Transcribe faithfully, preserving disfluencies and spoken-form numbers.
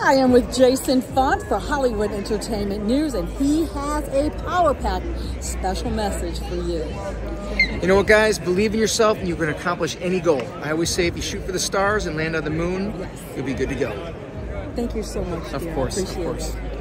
I am with Jason Faunt for Hollywood Entertainment News, and he has a power pack special message for you. You know what, guys? Believe in yourself and you can accomplish any goal. I always say if you shoot for the stars and land on the moon, Yes. you'll be good to go. Thank you so much, Of dear. course, I appreciate of course. it.